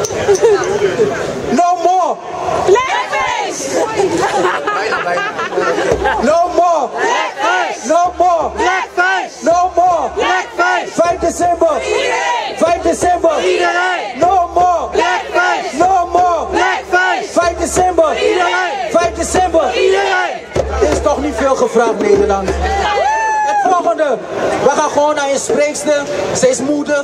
No more Blackface! No more Blackface! No more Blackface! No more Blackface! 5 december Iedereen! 5 december Iedereen! No more Blackface! No more Blackface! 5 december Iedereen! 5 december Iedereen! Is toch niet veel gevraagd, Nederland. Het volgende. We gaan gewoon naar een spreekster. Ze is moedig.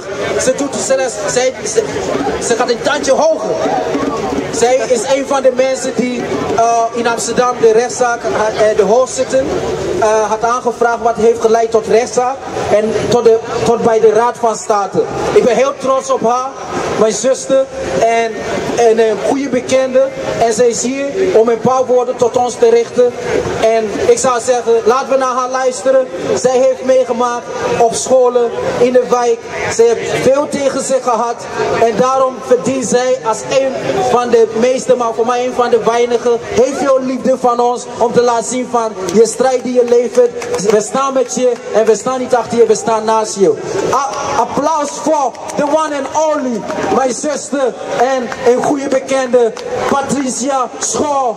Ze gaat een tandje hoger. Zij is een van de mensen die in Amsterdam de rechtszaak, de hoorzitting, had aangevraagd wat heeft geleid tot rechtszaak en tot bij de Raad van State. Ik ben heel trots op haar, mijn zuster en een goede bekende. En zij is hier om een paar woorden tot ons te richten. En ik zou zeggen, laten we naar haar luisteren. Zij heeft meegemaakt op scholen, in de wijk. Ze heeft veel tegen zich gehad. En daarom verdient zij als een van de meeste, maar voor mij een van de weinigen, heel veel liefde van ons om te laten zien van je strijd die je levert. We staan met je en we staan niet achter je, we staan naast je. Applaus voor the one and only, mijn zuster en een goede bekende, Patricia Schoor.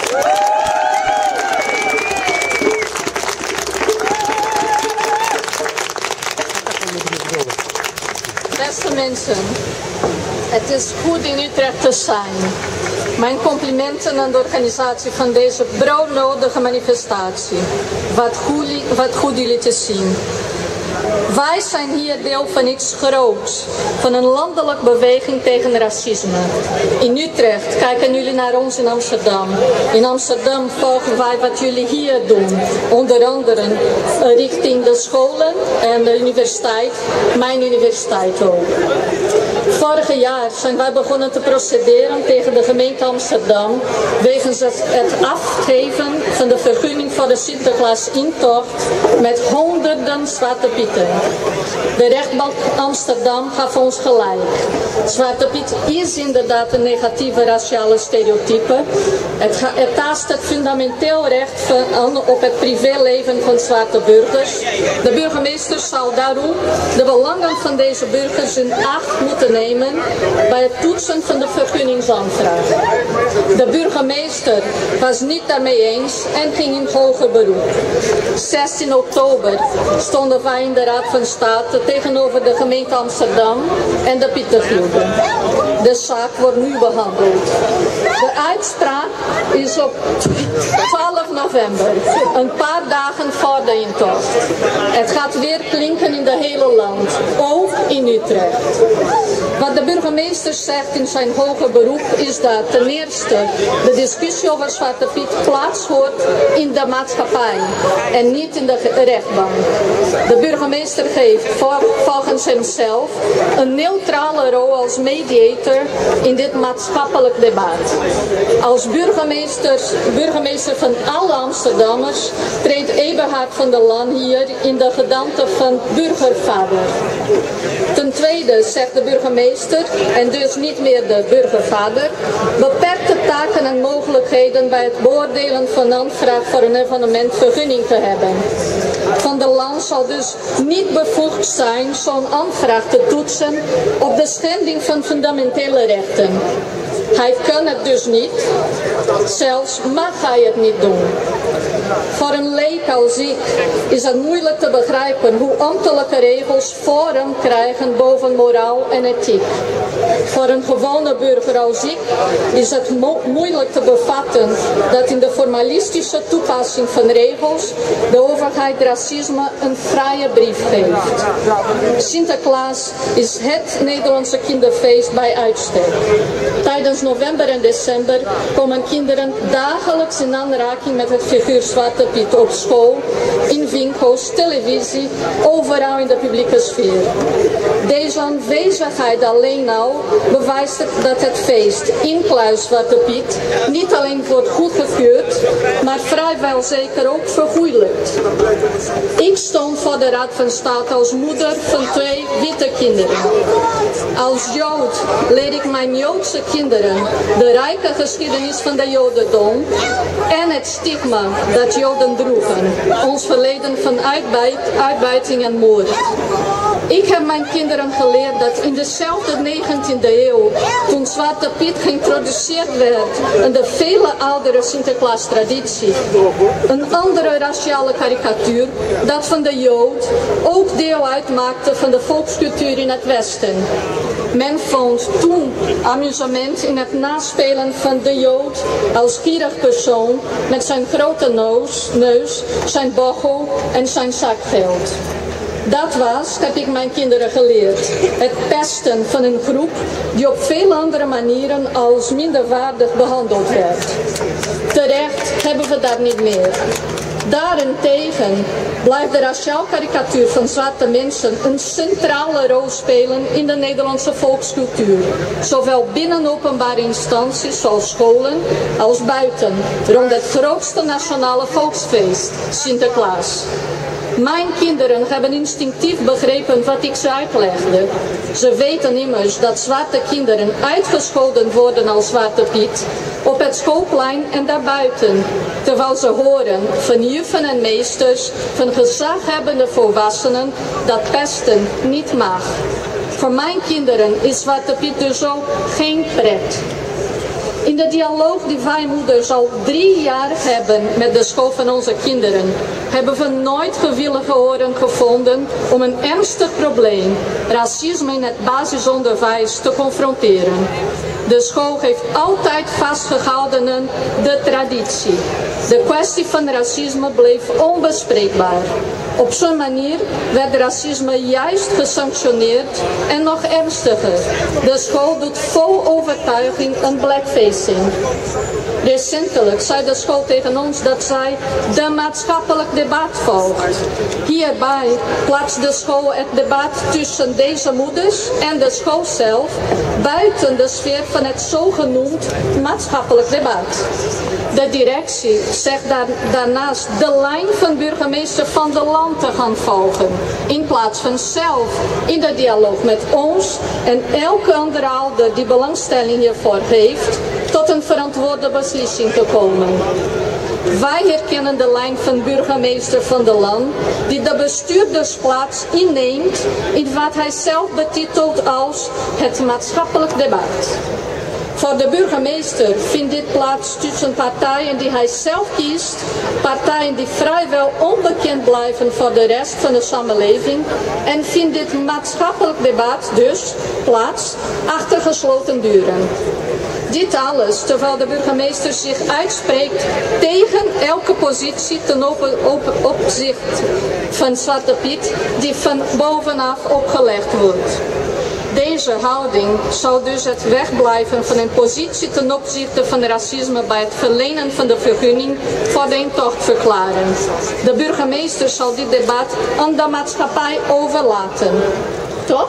Beste mensen, het is goed in Utrecht te zijn. Mijn complimenten aan de organisatie van deze broodnodige manifestatie. Wat goed jullie te zien. Wij zijn hier deel van iets groots, van een landelijke beweging tegen racisme. In Utrecht kijken jullie naar ons in Amsterdam. In Amsterdam volgen wij wat jullie hier doen. Onder andere richting de scholen en de universiteit, mijn universiteit ook. Vorig jaar zijn wij begonnen te procederen tegen de gemeente Amsterdam wegens het afgeven van de vergunning voor de Sinterklaas-intocht met honderden Zwarte Pieten. De rechtbank Amsterdam gaf ons gelijk. Zwarte Piet is inderdaad een negatieve raciale stereotype. Het taast het fundamenteel recht op het privéleven van zwarte burgers. De burgemeester zal daarom de belangen van deze burgers in acht moeten nemen bij het toetsen van de vergunningsaanvraag. De burgemeester was niet daarmee eens en ging in hoger beroep. 16 oktober stonden wij in de Raad van State tegenover de gemeente Amsterdam en de Pietengilde. De zaak wordt nu behandeld. De uitspraak is op 12 november, een paar dagen voor de intocht. Het gaat weer klinken in het hele land, ook in Utrecht. Wat de burgemeester zegt in zijn hoger beroep is dat ten eerste de discussie over Zwarte Piet plaatshoort in de maatschappij en niet in de rechtbank. De burgemeester geeft volgens hemzelf een neutrale rol als mediator in dit maatschappelijk debat. Als burgemeester van alle Amsterdammers treedt Eberhard van der Laan hier in de gedaante van burgervader. Ten tweede zegt de burgemeester, en dus niet meer de burgervader, beperkte taken en mogelijkheden bij het beoordelen van aanvraag voor een evenementvergunning te hebben. Van der Laan zal dus niet bevoegd zijn zo'n aanvraag te toetsen op de schending van fundamentele rechten. Hij kan het dus niet, zelfs mag hij het niet doen. Voor een leek als ik is het moeilijk te begrijpen hoe ambtelijke regels vorm krijgen boven moraal en ethiek. Voor een gewone burger als ik is het moeilijk te bevatten dat in de formalistische toepassing van regels de overheid racisme een vrije brief geeft. Sinterklaas is het Nederlandse kinderfeest bij uitstek. Tijdens november en december komen kinderen dagelijks in aanraking met het figuur Zwarte Piet op school, in winkels, televisie, overal in de publieke sfeer. Deze aanwezigheid alleen al bewijst dat het feest, inclusief Zwarte Piet, niet alleen wordt goedgekeurd, maar vrijwel zeker ook vergoeilijkt. Ik stond voor de Raad van State als moeder van 2 witte kinderen. Als Jood leer ik mijn Joodse kinderen de rijke geschiedenis van de Jodendom en het stigma dat Joden droegen, ons verleden van uitbuiting en moord. Ik heb mijn kinderen geleerd dat in dezelfde 19e eeuw, toen toen Zwarte Piet geïntroduceerd werd in de vele oudere Sinterklaas-traditie, een andere raciale karikatuur, dat van de Jood, ook deel uitmaakte van de volkscultuur in het Westen. Men vond toen amusement in het naspelen van de Jood als gierig persoon met zijn grote neus, zijn bochel en zijn zakgeld. Dat was, heb ik mijn kinderen geleerd, het pesten van een groep die op veel andere manieren als minderwaardig behandeld werd. Terecht hebben we dat niet meer. Daarentegen blijft de raciaal karikatuur van zwarte mensen een centrale rol spelen in de Nederlandse volkscultuur. Zowel binnen openbare instanties zoals scholen als buiten, rond het grootste nationale volksfeest, Sinterklaas. Mijn kinderen hebben instinctief begrepen wat ik ze uitlegde. Ze weten immers dat zwarte kinderen uitgescholden worden als Zwarte Piet op het schoolplein en daarbuiten, terwijl ze horen van juffen en meesters, van gezaghebbende volwassenen, dat pesten niet mag. Voor mijn kinderen is Zwarte Piet dus ook geen pret. In de dialoog die wij moeders al 3 jaar hebben met de school van onze kinderen, hebben we nooit gewillige oren gevonden om een ernstig probleem, racisme in het basisonderwijs, te confronteren. De school heeft altijd vastgehouden aan de traditie. De kwestie van racisme bleef onbespreekbaar. Op zo'n manier werd racisme juist gesanctioneerd en nog ernstiger. De school doet vol overtuiging aan blackfacing. Recentelijk zei de school tegen ons dat zij de maatschappelijk debat volgt. Hierbij plaatst de school het debat tussen deze moeders en de school zelf buiten de sfeer van het zogenoemd maatschappelijk debat. De directie zegt daarnaast de lijn van burgemeester Van der Land te gaan volgen, in plaats van zelf in de dialoog met ons en elke andere ouder die belangstelling hiervoor heeft, tot een verantwoorde beslissing te komen. Wij herkennen de lijn van burgemeester Van der Land, die de bestuurdersplaats inneemt in wat hij zelf betitelt als het maatschappelijk debat. Voor de burgemeester vindt dit plaats tussen partijen die hij zelf kiest, partijen die vrijwel onbekend blijven voor de rest van de samenleving, en vindt dit maatschappelijk debat dus plaats achter gesloten deuren. Dit alles terwijl de burgemeester zich uitspreekt tegen elke positie ten opzicht van Zwarte Piet die van bovenaf opgelegd wordt. Deze houding zou dus het wegblijven van een positie ten opzichte van racisme bij het verlenen van de vergunning voor de intocht verklaren. De burgemeester zal dit debat aan de maatschappij overlaten. Toch?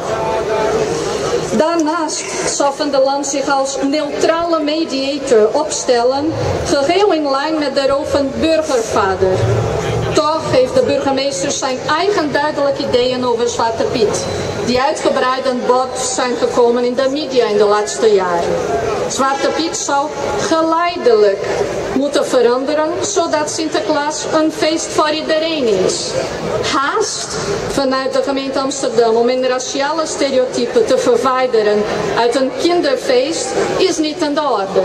Daarnaast zal Van der Land zich als neutrale mediator opstellen, geheel in lijn met de rol van burgervader. Toch heeft de burgemeester zijn eigen duidelijke ideeën over Zwarte Piet, die uitgebreid aan bod zijn gekomen in de media in de laatste jaren. Zwarte Piet zou geleidelijk moeten veranderen, zodat Sinterklaas een feest voor iedereen is. Haast vanuit de gemeente Amsterdam om een raciale stereotype te verwijderen uit een kinderfeest is niet aan de orde.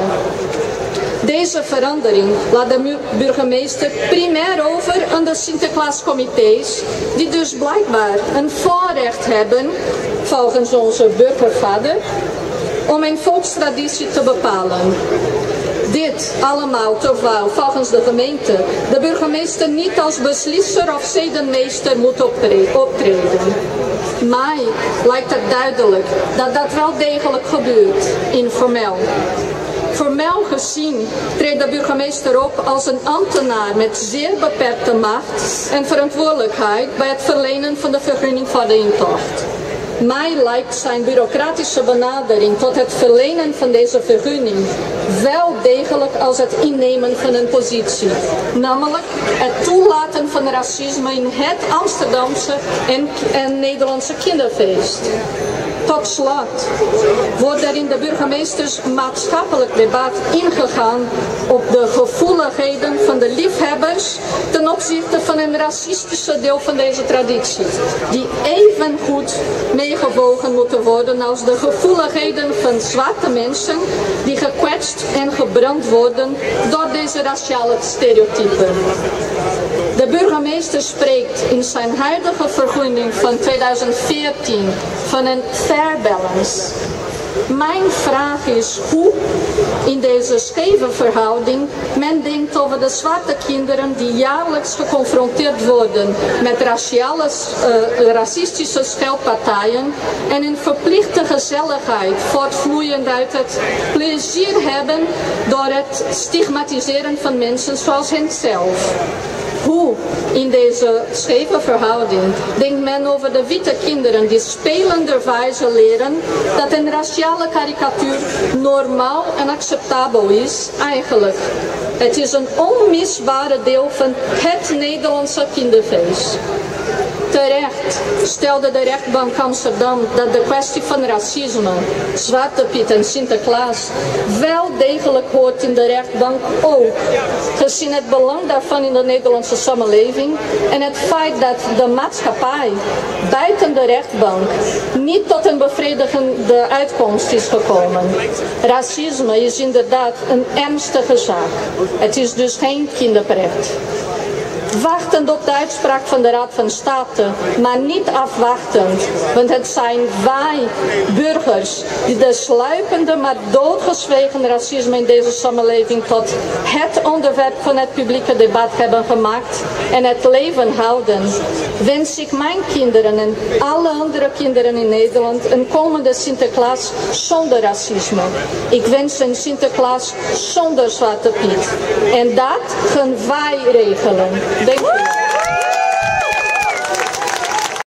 Deze verandering laat de burgemeester primair over aan de Sinterklaascomité's, die dus blijkbaar een voorrecht hebben, volgens onze burgervader, om een volkstraditie te bepalen. Dit allemaal terwijl volgens de gemeente de burgemeester niet als beslisser of zedenmeester moet optreden. Mij lijkt het duidelijk dat dat wel degelijk gebeurt, informeel. Formeel gezien treedt de burgemeester op als een ambtenaar met zeer beperkte macht en verantwoordelijkheid bij het verlenen van de vergunning voor de intocht. Mij lijkt zijn bureaucratische benadering tot het verlenen van deze vergunning wel degelijk als het innemen van een positie. Namelijk het toelaten van racisme in het Amsterdamse en Nederlandse kinderfeest. Tot slot wordt er in de burgemeesters maatschappelijk debat ingegaan op de gevoeligheden van de liefhebbers ten opzichte van een racistische deel van deze traditie, die even goed meegewogen moeten worden als de gevoeligheden van zwarte mensen die gekwetst en gebrand worden door deze raciale stereotypen. De burgemeester spreekt in zijn huidige vergunning van 2014 van een fair balance. Mijn vraag is hoe in deze scheve verhouding men denkt over de zwarte kinderen die jaarlijks geconfronteerd worden met racistische scheldpartijen en een verplichte gezelligheid voortvloeiend uit het plezier hebben door het stigmatiseren van mensen zoals henzelf. Hoe in deze scheve verhouding denkt men over de witte kinderen die spelenderwijze leren dat een raciale karikatuur normaal en acceptabel is? Eigenlijk, het is een onmisbare deel van het Nederlandse kinderfeest. Terecht stelde de rechtbank Amsterdam dat de kwestie van racisme, Zwarte Piet en Sinterklaas wel degelijk hoort in de rechtbank ook, gezien het belang daarvan in de Nederlandse samenleving en het feit dat de maatschappij buiten de rechtbank niet tot een bevredigende uitkomst is gekomen. Racisme is inderdaad een ernstige zaak. Het is dus geen kinderpret. Wachtend op de uitspraak van de Raad van State, maar niet afwachtend, want het zijn wij, burgers, die de sluipende maar doodgezwegen racisme in deze samenleving tot het onderwerp van het publieke debat hebben gemaakt en het leven houden, wens ik mijn kinderen en alle andere kinderen in Nederland een komende Sinterklaas zonder racisme. Ik wens een Sinterklaas zonder Zwarte Piet. En dat gaan wij regelen. Thank you.